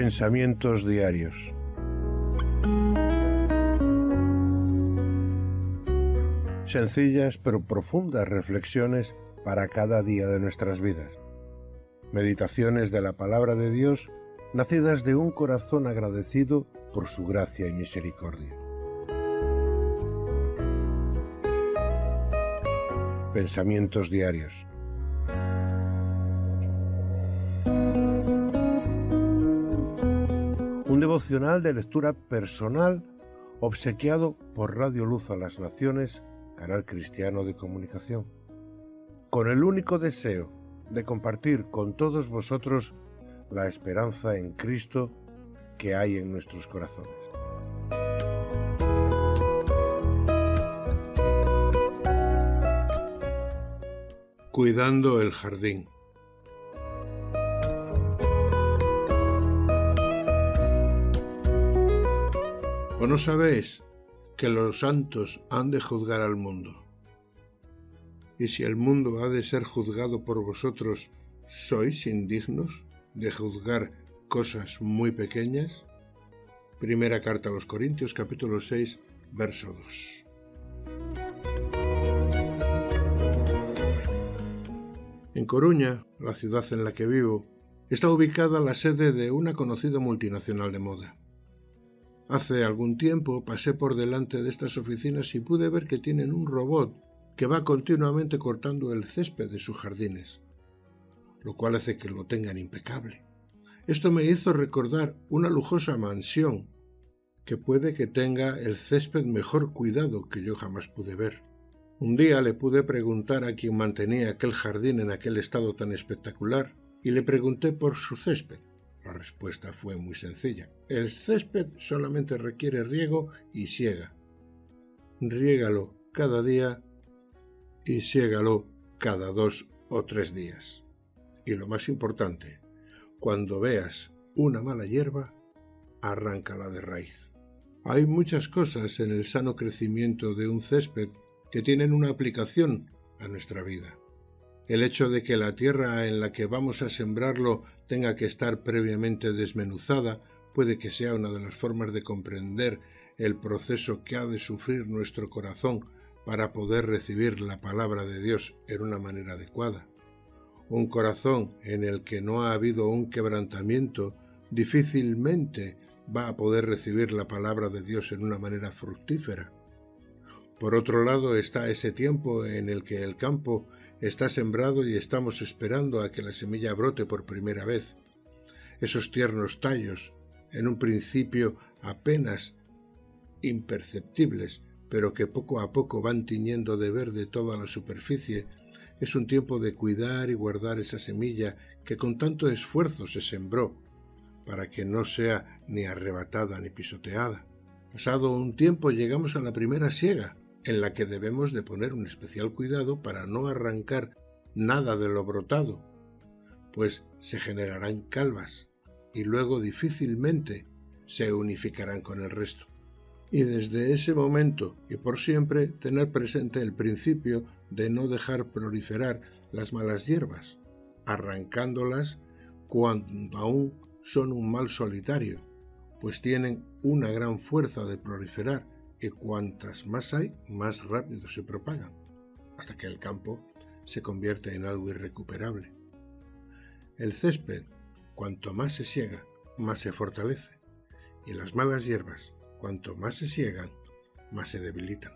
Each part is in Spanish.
Pensamientos diarios. Sencillas pero profundas reflexiones para cada día de nuestras vidas. Meditaciones de la palabra de Dios, nacidas de un corazón agradecido por su gracia y misericordia. Pensamientos diarios. Un devocional de lectura personal obsequiado por Radio Luz a las Naciones, canal cristiano de comunicación, con el único deseo de compartir con todos vosotros la esperanza en Cristo que hay en nuestros corazones. Cuidando el jardín. ¿O no sabéis que los santos han de juzgar al mundo? Y si el mundo ha de ser juzgado por vosotros, ¿sois indignos de juzgar cosas muy pequeñas? Primera carta a los Corintios, capítulo 6, verso 2. En Coruña, la ciudad en la que vivo, está ubicada la sede de una conocida multinacional de moda. Hace algún tiempo pasé por delante de estas oficinas y pude ver que tienen un robot que va continuamente cortando el césped de sus jardines, lo cual hace que lo tengan impecable. Esto me hizo recordar una lujosa mansión que puede que tenga el césped mejor cuidado que yo jamás pude ver. Un día le pude preguntar a quien mantenía aquel jardín en aquel estado tan espectacular y le pregunté por su césped. La respuesta fue muy sencilla. El césped solamente requiere riego y siega. Riégalo cada día y siégalo cada 2 o 3 días. Y lo más importante, cuando veas una mala hierba, arráncala de raíz. Hay muchas cosas en el sano crecimiento de un césped que tienen una aplicación a nuestra vida. El hecho de que la tierra en la que vamos a sembrarlo tenga que estar previamente desmenuzada puede que sea una de las formas de comprender el proceso que ha de sufrir nuestro corazón para poder recibir la palabra de Dios en una manera adecuada. Un corazón en el que no ha habido un quebrantamiento difícilmente va a poder recibir la palabra de Dios en una manera fructífera. Por otro lado está ese tiempo en el que el campo está sembrado y estamos esperando a que la semilla brote por primera vez. Esos tiernos tallos, en un principio apenas imperceptibles, pero que poco a poco van tiñendo de verde toda la superficie, es un tiempo de cuidar y guardar esa semilla que con tanto esfuerzo se sembró, para que no sea ni arrebatada ni pisoteada. Pasado un tiempo llegamos a la primera siega, en la que debemos de poner un especial cuidado para no arrancar nada de lo brotado, pues se generarán calvas y luego difícilmente se unificarán con el resto. Y desde ese momento y por siempre tener presente el principio de no dejar proliferar las malas hierbas, arrancándolas cuando aún son un mal solitario, pues tienen una gran fuerza de proliferar y cuantas más hay, más rápido se propagan, hasta que el campo se convierte en algo irrecuperable. El césped, cuanto más se siega, más se fortalece, y las malas hierbas, cuanto más se siegan, más se debilitan.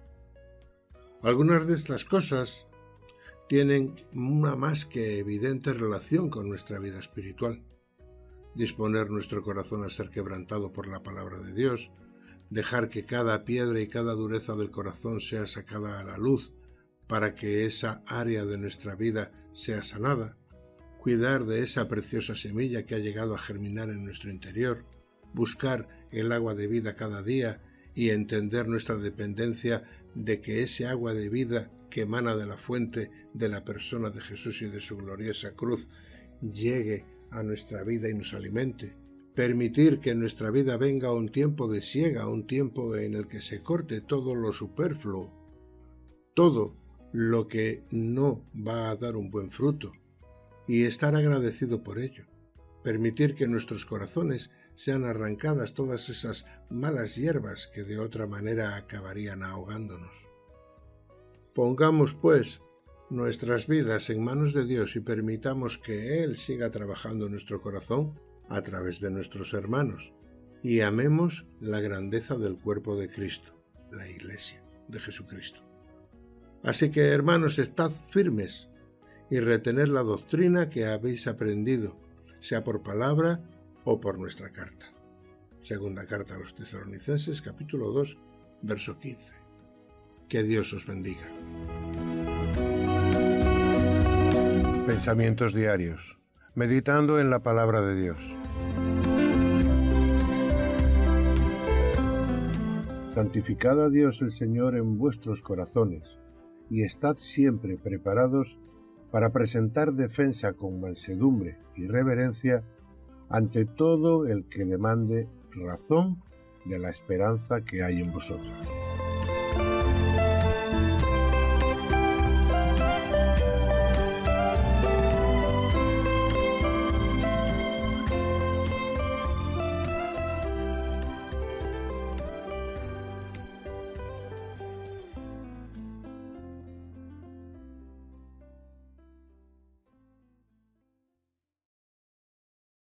Algunas de estas cosas tienen una más que evidente relación con nuestra vida espiritual. Disponer nuestro corazón a ser quebrantado por la palabra de Dios, dejar que cada piedra y cada dureza del corazón sea sacada a la luz para que esa área de nuestra vida sea sanada, cuidar de esa preciosa semilla que ha llegado a germinar en nuestro interior, buscar el agua de vida cada día y entender nuestra dependencia de que ese agua de vida que emana de la fuente de la persona de Jesús y de su gloriosa cruz llegue a nuestra vida y nos alimente. Permitir que en nuestra vida venga un tiempo de siega, un tiempo en el que se corte todo lo superfluo, todo lo que no va a dar un buen fruto, y estar agradecido por ello. permitir que en nuestros corazones sean arrancadas todas esas malas hierbas que de otra manera acabarían ahogándonos. Pongamos, pues, nuestras vidas en manos de Dios y permitamos que Él siga trabajando en nuestro corazón a través de nuestros hermanos, y amemos la grandeza del cuerpo de Cristo, la Iglesia de Jesucristo. Así que, hermanos, estad firmes y retened la doctrina que habéis aprendido, sea por palabra o por nuestra carta. Segunda carta a los Tesalonicenses, capítulo 2, verso 15. Que Dios os bendiga. Pensamientos diarios, meditando en la palabra de Dios. Santificad a Dios el Señor en vuestros corazones, y estad siempre preparados para presentar defensa con mansedumbre y reverencia ante todo el que demande razón de la esperanza que hay en vosotros.